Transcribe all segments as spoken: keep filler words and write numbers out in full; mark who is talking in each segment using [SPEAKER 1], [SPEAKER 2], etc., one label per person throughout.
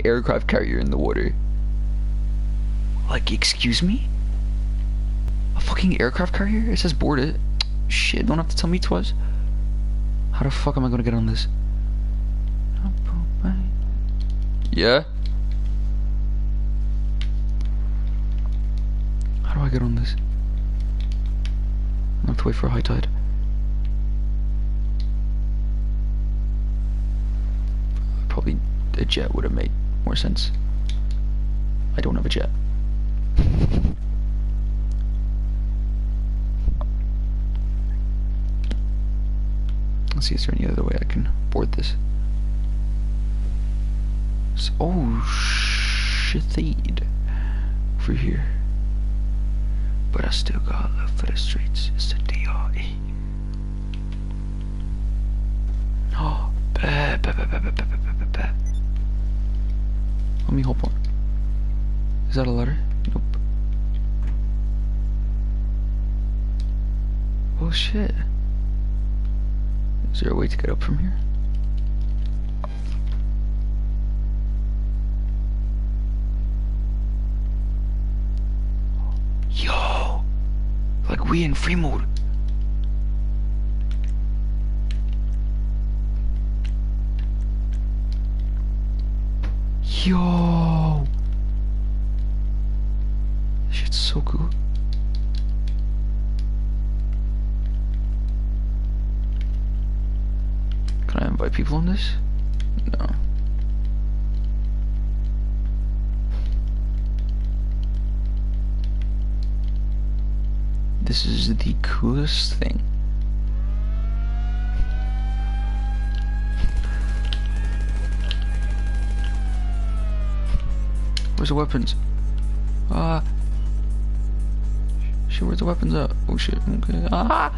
[SPEAKER 1] aircraft carrier in the water. Like, excuse me? A fucking aircraft carrier? It says board it. Shit, don't have to tell me twice. How the fuck am I gonna get on this? Yeah? How do I get on this? I have to wait for a high tide. Probably a jet would have made more sense. I don't have a jet. Let's see, is there any other way I can board this? So, oh, shit, over here. But I still got love for the streets. It's the D R E. Oh, bah, bah, bah, bah, bah, bah, bah, bah. Let me hop on. Is that a ladder? Nope. Oh shit. Is there a way to get up from here? Yo! Like we in free mode. Yo! This shit's so cool. Can I invite people on this? No. This is the coolest thing. Where's the weapons? Ah. Shit, where's the weapons at? Oh shit, okay. Ah!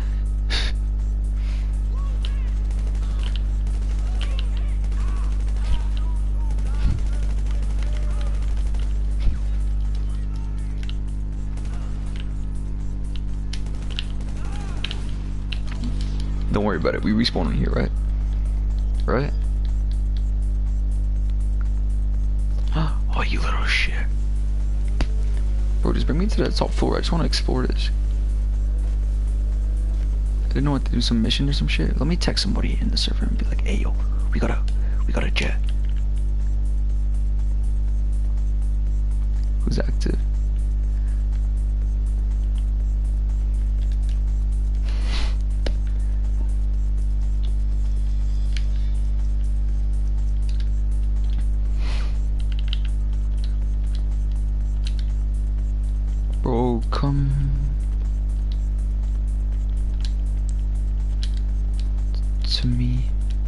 [SPEAKER 1] Don't worry about it, we respawn in here, right? Right? Oh, you little shit. Bro, just bring me to that top floor, I just want to explore this. I didn't know what to do, some mission or some shit. Let me text somebody in the server and be like, hey yo, we got a, we got a jet. Who's active? Bro, come to me.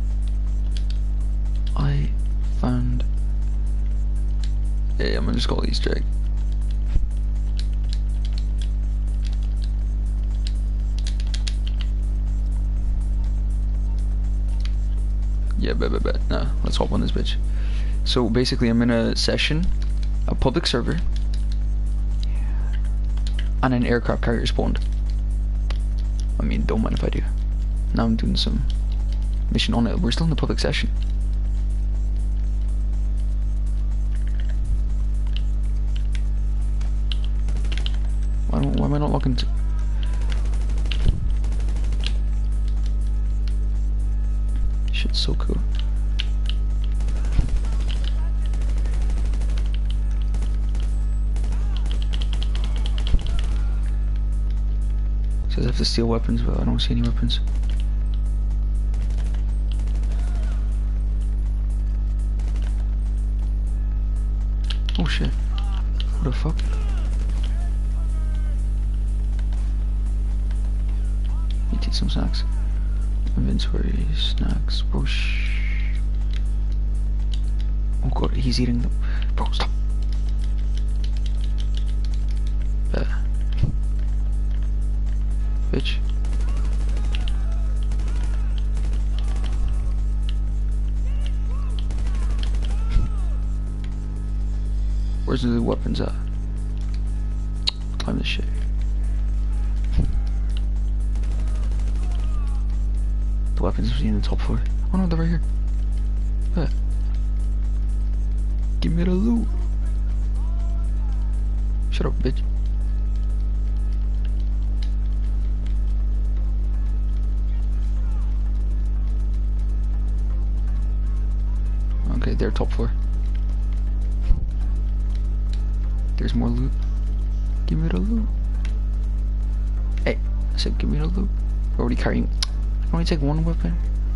[SPEAKER 1] I found. Hey, I'm gonna just call Easter egg. Yeah, bet, bet, bet. Nah, let's hop on this bitch. So basically, I'm in a session, a public server. And an aircraft carrier spawned. I mean, don't mind if I do. Now I'm doing some mission on it. We're still in the public session. Why don't? Why am I not looking to? Shit's so cool. Says I have to steal weapons, but I don't see any weapons. Oh shit. What the fuck? Need to eat some snacks. Inventory, snacks, bro. Shh. Oh god, he's eating them. Bro, stop. Uh. Bitch. Where's the weapons at? Climb this shit. The weapons are in the top floor. Oh no, they're right here. Bet. Give me the loot. Shut up, bitch. Okay, they're top floor. There's more loot. Give me the loot. Hey, I said give me the loot. Already carrying. I only take one weapon.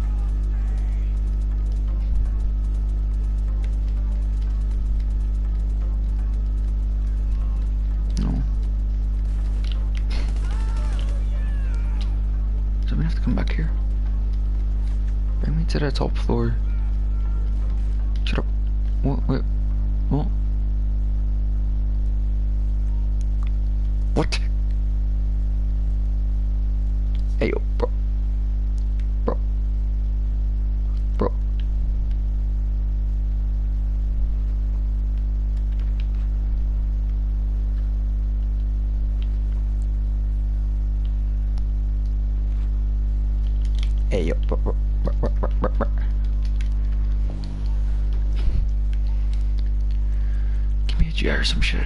[SPEAKER 1] No. Does somebody have to come back here? Bring me to the top floor. Shut up. What? Wait. What? What? Hey, yo, bro. Bro. Bro. Hey, yo, bro, bro, bro, bro, bro, bro, bro. Give me a G R or some shit.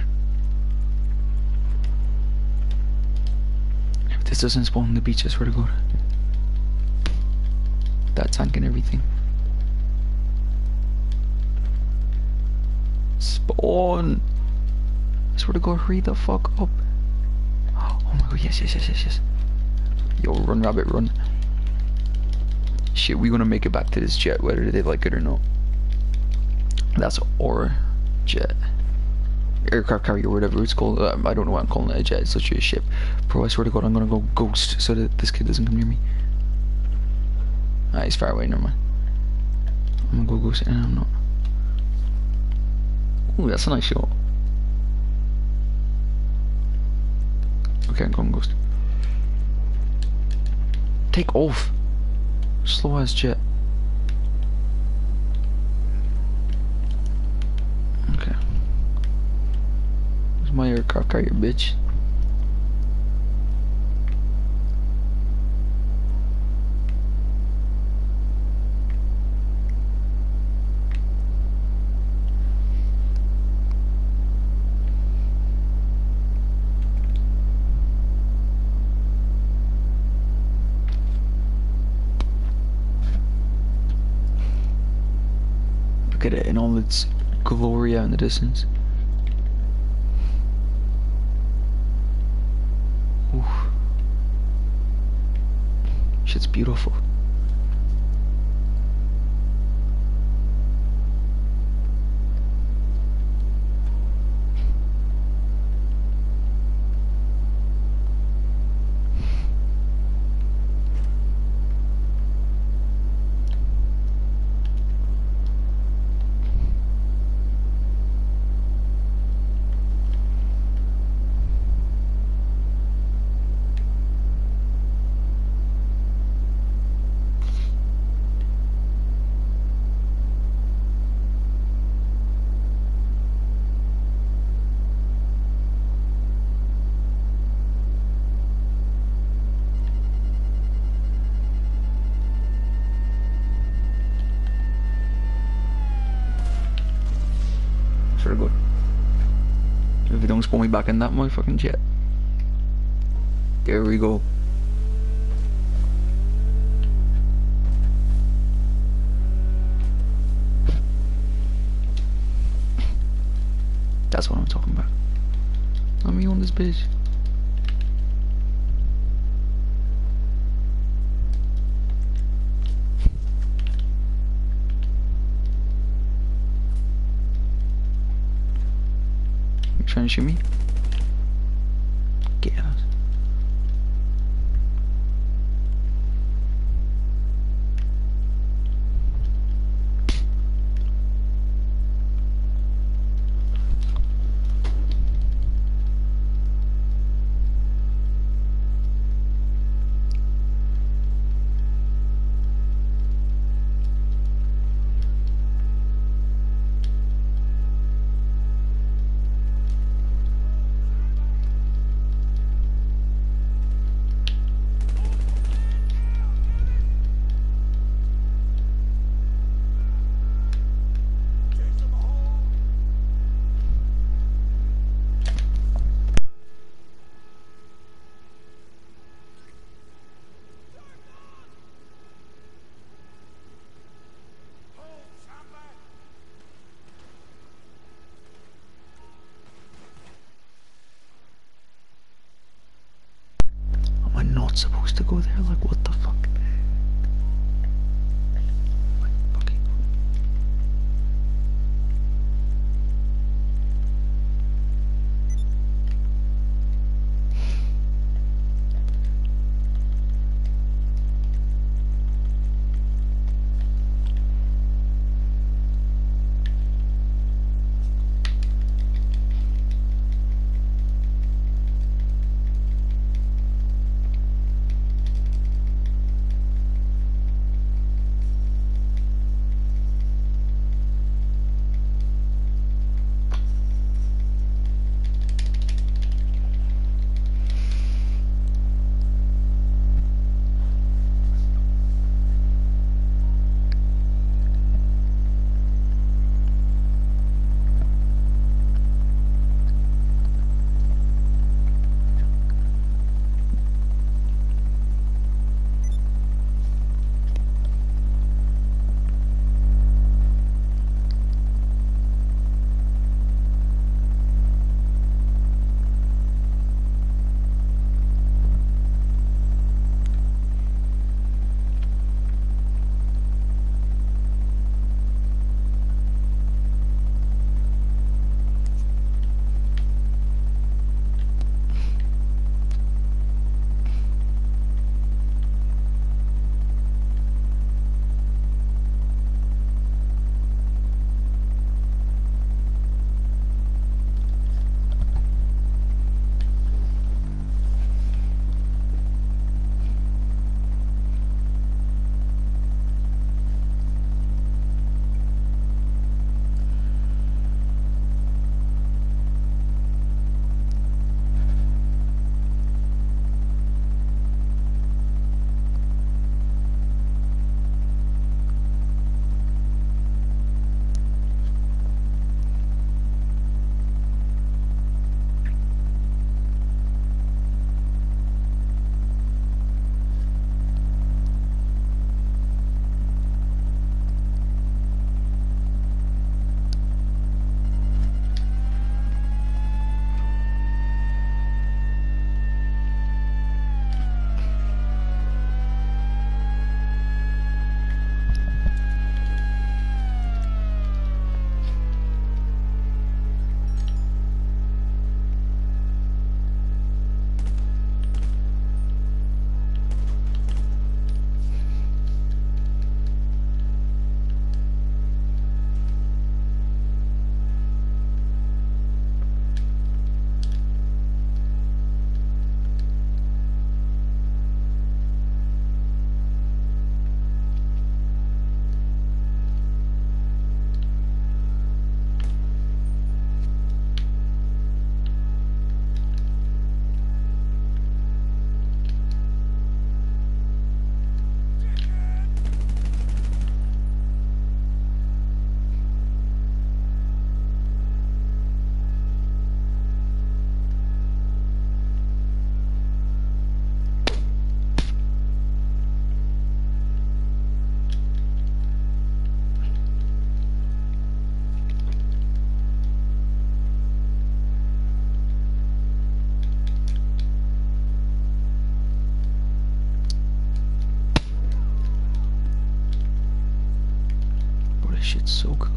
[SPEAKER 1] This doesn't spawn on the beach, I swear to God. That tank and everything. Spawn! I swear to God, hurry the fuck up. Oh my God, yes, yes, yes, yes, yes. Yo, run, rabbit, run. Shit, we gonna make it back to this jet, whether they like it or not. That's our jet. Aircraft carrier, whatever it's called. uh, I don't know why I'm calling it a jet. It's literally a ship. Bro, I swear to God, I'm gonna go ghost so that this kid doesn't come near me. Ah, he's far away, never mind. I'm gonna go ghost and I'm not. Ooh, that's a nice shot. Okay, I'm going ghost. Take off. Slow as jet. Okay. Where's my aircraft carrier, bitch? Look at it in all its glory out in the distance. Oof. Shit's beautiful. Sure good. If you don't spawn me back in that motherfucking jet. There we go. That's what I'm talking about. Let me on this bitch. You trying to shoot me? Get out. supposed to go there? Like, what the fuck? Like, fucking. This shit's so cool.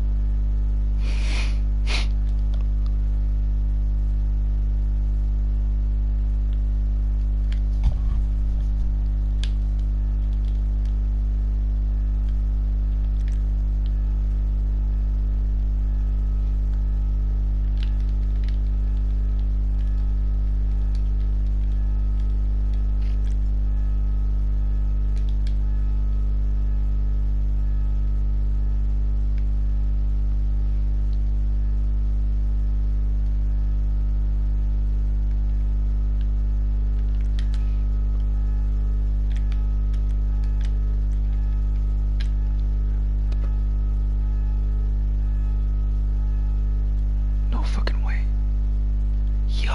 [SPEAKER 1] Fucking way. Yo.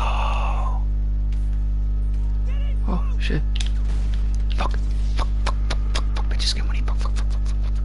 [SPEAKER 1] Oh shit. Fuck. Fuck. Fuck. Fuck. Fuck. Fuck. I just get money. Fuck. Fuck. Fuck. Fuck. Fuck. Fuck.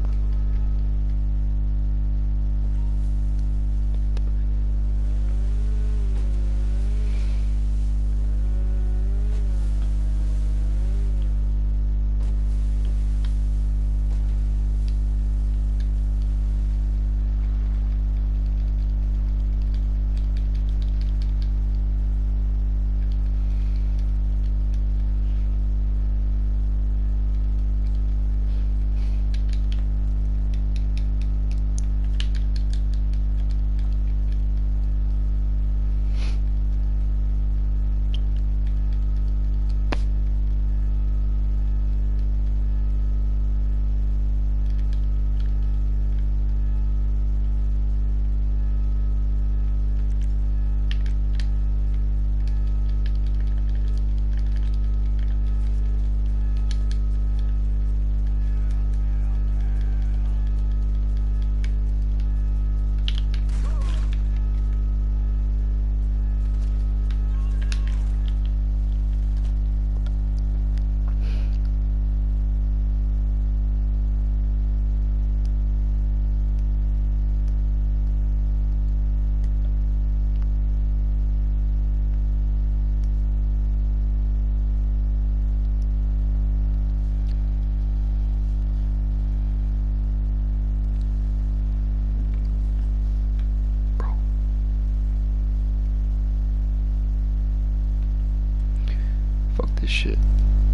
[SPEAKER 1] shit.